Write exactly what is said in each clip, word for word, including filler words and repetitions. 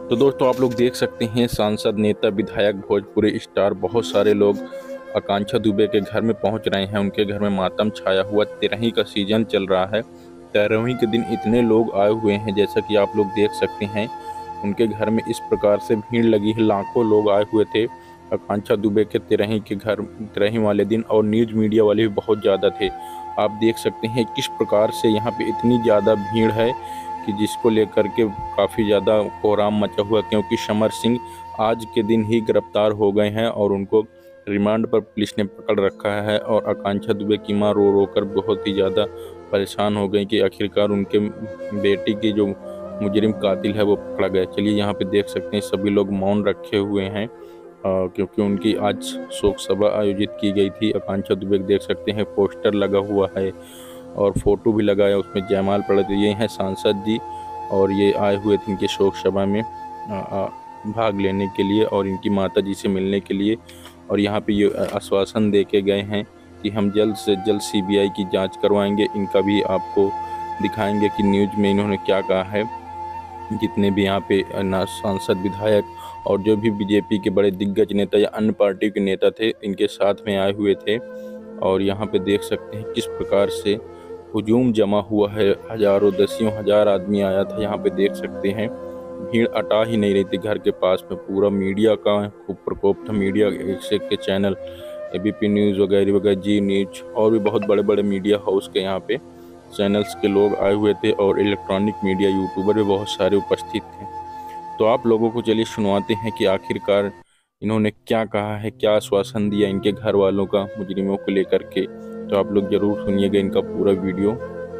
तो दोस्तों आप लोग देख सकते हैं सांसद, नेता, विधायक, भोजपुरी स्टार, बहुत सारे लोग आकांक्षा दुबे के घर में पहुंच रहे हैं। उनके घर में मातम छाया हुआ, तेरहवीं का सीजन चल रहा है। तेरहवीं के दिन इतने लोग आए हुए हैं, जैसा कि आप लोग देख सकते हैं। उनके घर में इस प्रकार से भीड़ लगी है, लाखों लोग आए हुए थे आकांक्षा दुबे के तेरहवीं के घर तेरहवीं वाले दिन। और न्यूज़ मीडिया वाले भी बहुत ज़्यादा थे। आप देख सकते हैं किस प्रकार से यहाँ पे इतनी ज़्यादा भीड़ है कि जिसको लेकर के काफ़ी ज़्यादा कोहराम मचा हुआ, क्योंकि समर सिंह आज के दिन ही गिरफ्तार हो गए हैं और उनको रिमांड पर पुलिस ने पकड़ रखा है। और आकांक्षा दुबे की मां रो रो कर बहुत ही ज़्यादा परेशान हो गई कि आखिरकार उनके बेटी के जो मुजरिम कातिल है वो पकड़ा गया। चलिए यहाँ पे देख सकते हैं सभी लोग मौन रखे हुए हैं, क्योंकि उनकी आज शोक सभा आयोजित की गई थी। आकांक्षा दुबे देख सकते हैं पोस्टर लगा हुआ है और फोटो भी लगाया, उसमें जयमाल पड़े थे। ये हैं सांसद जी और ये आए हुए थे इनके शोक सभा में आ, आ, भाग लेने के लिए और इनकी माता जी से मिलने के लिए। और यहाँ पे ये आश्वासन दे के गए हैं कि हम जल्द से जल्द सीबीआई की जांच करवाएंगे। इनका भी आपको दिखाएंगे कि न्यूज़ में इन्होंने क्या कहा है। जितने भी यहाँ पे सांसद, विधायक और जो भी बीजेपी के बड़े दिग्गज नेता या अन्य पार्टी के नेता थे, इनके साथ में आए हुए थे। और यहाँ पे देख सकते हैं किस प्रकार से हुजूम जमा हुआ है। हजारों, दसियों हजार आदमी आया था। यहाँ पे देख सकते हैं भीड़ अटा ही नहीं रही थी घर के पास में। पूरा मीडिया का खूब प्रकोप था। मीडिया एक से एक के चैनल, एबीपी न्यूज़ वगैरह वगैरह, जी न्यूज़ और भी बहुत बड़े बड़े मीडिया हाउस के यहाँ पे चैनल्स के लोग आए हुए थे और इलेक्ट्रॉनिक मीडिया, यूट्यूबर भी बहुत सारे उपस्थित थे। तो आप लोगों को चलिए सुनवाते हैं कि आखिरकार इन्होंने क्या कहा है, क्या आश्वासन दिया इनके घर वालों का मुजरिमों को लेकर के। तो आप लोग जरूर सुनिएगा इनका पूरा वीडियो।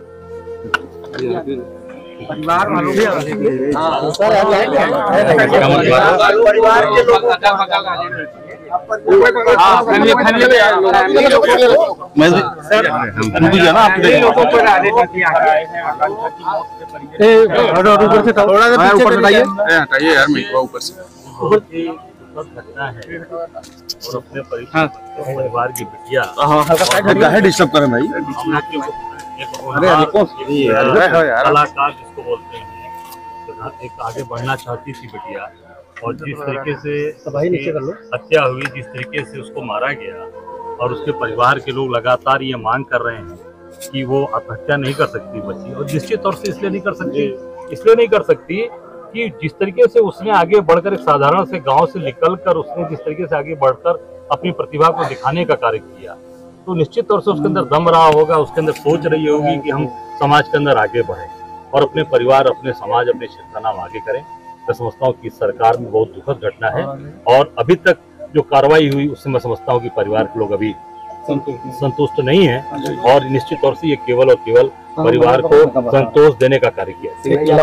परिवार वालों भी परिवार के लोग घटना है और अपने परिवार की बिटिया डिस्टर्ब करें भाई। कलाकार जिसको बोलते हैं, एक आगे बढ़ना चाहती थी बिटिया, और जिस तरीके से हत्या हुई, जिस तरीके से उसको मारा गया, और उसके परिवार के लोग लगातार ये मांग कर रहे हैं कि वो आत्महत्या नहीं कर सकती बच्ची। और निश्चित तौर से इसलिए नहीं कर सकती इसलिए नहीं कर सकती कि जिस तरीके से उसने आगे बढ़कर एक साधारण से गांव से निकलकर उसने जिस तरीके से आगे बढ़कर अपनी प्रतिभा को दिखाने का कार्य किया, तो निश्चित तौर से उसके अंदर दम रहा होगा, उसके अंदर सोच रही होगी कि हम समाज के अंदर आगे बढ़ें और अपने परिवार, अपने समाज, अपने क्षेत्र का नाम आगे करें। मैं समझता हूँ कि सरकार में बहुत दुखद घटना है और अभी तक जो कार्रवाई हुई उससे मैं समझता हूँ कि परिवार के लोग अभी संतुष्ट नहीं है और निश्चित तौर से ये केवल और केवल परिवार को संतोष देने का कार्य किया।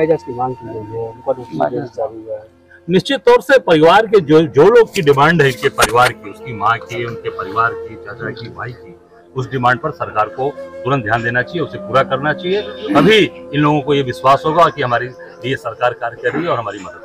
निश्चित तौर से परिवार के जो जो लोग की डिमांड है, इनके परिवार की, उसकी माँ की, उनके परिवार की, चाचा की, भाई की, उस डिमांड पर सरकार को तुरंत ध्यान देना चाहिए, उसे पूरा करना चाहिए। अभी इन लोगों को ये विश्वास होगा कि हमारी ये सरकार कार्य कर रही है और हमारी मदद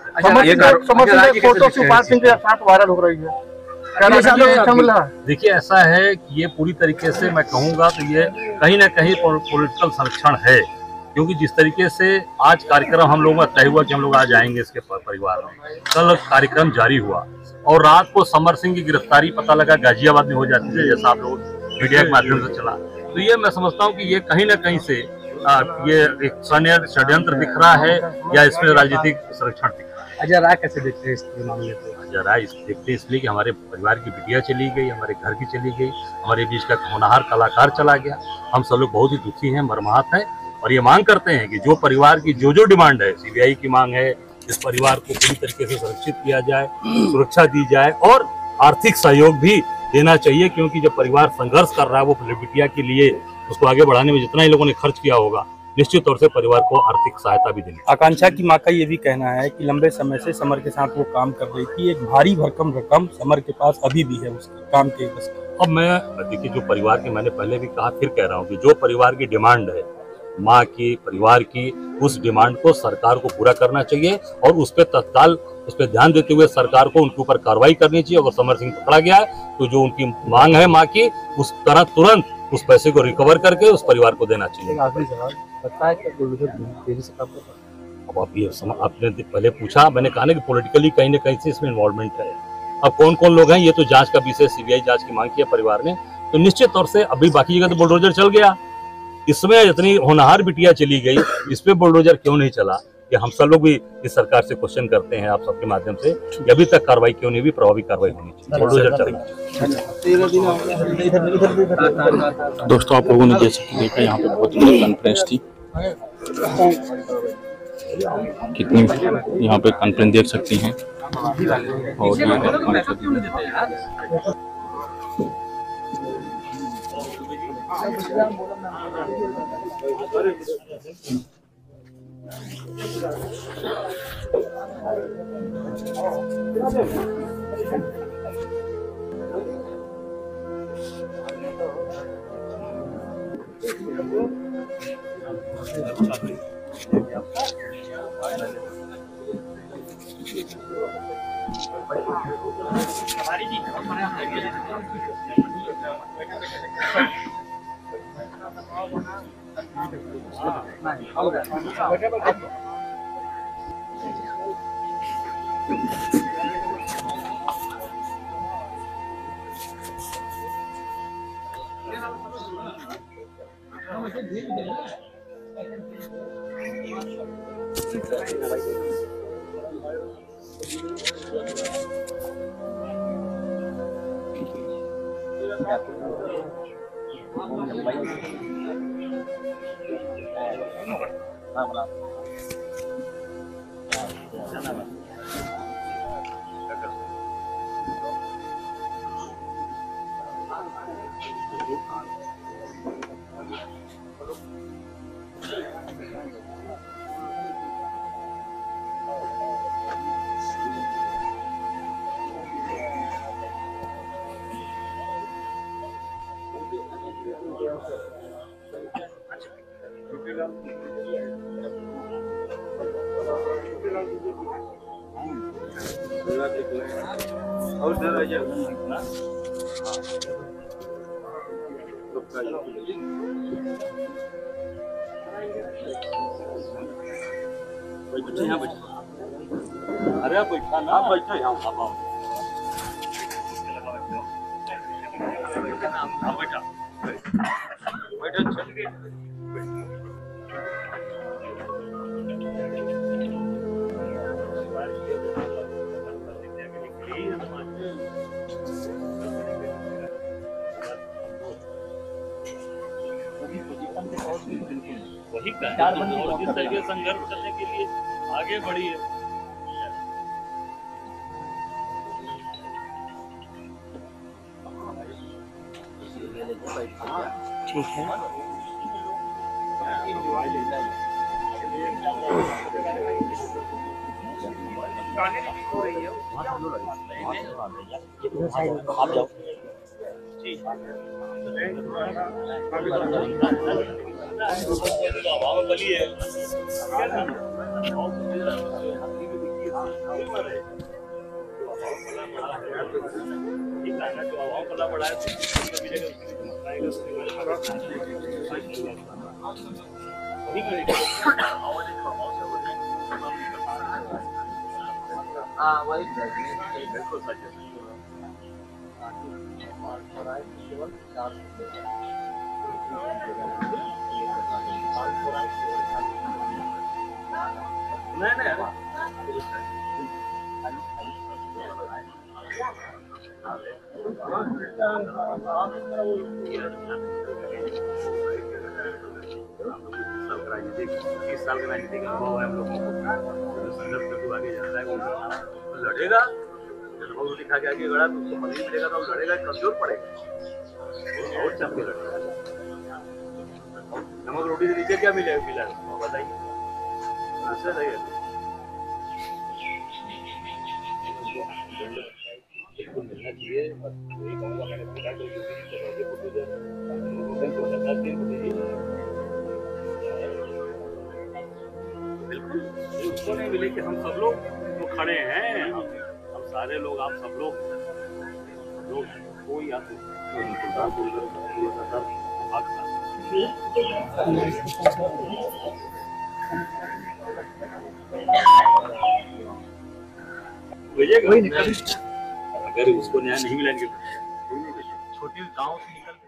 कर रही है। देखिए, ऐसा है कि ये पूरी तरीके से मैं कहूँगा तो ये कहीं ना कहीं पॉलिटिकल संरक्षण है, क्योंकि जिस तरीके से आज कार्यक्रम हम लोगों का तय हुआ कि हम लोग आज आएंगे इसके परिवार में, कल कार्यक्रम जारी हुआ और रात को समर सिंह की गिरफ्तारी पता लगा गाजियाबाद में हो जाती है, जैसा आप लोग मीडिया के माध्यम से चला। तो ये मैं समझता हूँ कि ये कहीं ना कहीं से आ, ये एक षड्यंत्र दिख रहा है या इसमें राजनीतिक संरक्षण दिख रहा है। अजय राय कैसे देखते हैं इस मामले को? अजय राय देखते इसलिए कि हमारे परिवार की बिटिया चली गई, हमारे घर की चली गई, हमारे बीच का होनहार कलाकार चला गया। हम सब लोग बहुत ही दुखी हैं, मर्माहत हैं और ये मांग करते हैं कि जो परिवार की जो जो डिमांड है, सीबीआई की मांग है, इस परिवार को पूरी तरीके से सुरक्षित किया जाए, सुरक्षा दी जाए और आर्थिक सहयोग भी देना चाहिए, क्योंकि जब परिवार संघर्ष कर रहा है, वो बिटिया के लिए उसको आगे बढ़ाने में जितना ही लोगों ने खर्च किया होगा, निश्चित तौर से परिवार को आर्थिक सहायता भी देनी। आकांक्षा की मां का ये भी कहना है कि लंबे समय से समर के साथ वो काम कर रही थी, एक भारी भरकम रकम समर के पास अभी भी है उसके काम के बस। अब मैं देखिए, जो परिवार की, मैंने पहले भी कहा, फिर कह रहा हूँ कि जो परिवार की डिमांड है, माँ की, परिवार की, उस डिमांड को सरकार को पूरा करना चाहिए और उस पर तत्काल उस पर ध्यान देते हुए सरकार को उनके ऊपर कार्रवाई करनी चाहिए। अगर समर सिंह पकड़ा गया है तो जो उनकी मांग है माँ की, उस तरह तुरंत उस पैसे को रिकवर करके उस परिवार को देना चाहिए। अब आप ये सम, आपने पहले पूछा, मैंने कहा ना कि पॉलिटिकली कहीं ना कहीं से इसमें इन्वॉल्वमेंट है। अब कौन कौन लोग हैं ये तो जांच का विषय, सीबीआई जांच की मांग की है परिवार ने, तो निश्चित तौर से अभी बाकी जगह तो बुलडोजर चल गया, इसमें इतनी होनहार बिटिया चली गई, इस पे बुलडोजर क्यों नहीं चला? ये हम सब लोग भी इस सरकार से क्वेश्चन करते हैं आप सबके माध्यम से कि अभी तक कार्रवाई क्यों नहीं हुई, प्रभावी कार्रवाई होनी चाहिए, बुलडोजर चल गया। दोस्तों आप लोगों ने जैसे देखा यहाँ पे बहुत बड़ी कॉन्फ्रेंस थी, कितनी यहाँ पे कॉन्फ्रेंस देख सकती हैं। और ये अरे आप बैठा ना, आप बैठो यहाँ, आप आओ। हाँ बैठा, बैठो चल के। वही का और जिस तरीके से संघर्ष करने के लिए आगे बढ़ी है। ठीक है। आप जाओ। बली है। हाँ वही बिल्कुल सच है। नहीं नहीं इस साल का राजनीतिक अनुभव है हम लोगों को, संघर्ष करके आगे जाता है वो लड़ेगा, जब रोटी खा के आगे बढ़ा तो उसको पनीर मिलेगा तो लड़ेगा, कमजोर पड़ेगा और चल के लड़ेगा। नमक रोटी से नीचे क्या मिलेगा फिलहाल बताइए, ऐसा नहीं है। मिलना चाहिए बिल्कुल, उसको नहीं मिले कि हम सब लोग तो खड़े हैं, हम सारे लोग, आप सब लोग लोग कोई या तो वही निकल, अगर उसको न्याय नहीं मिलेंगे छोटे गांव से निकल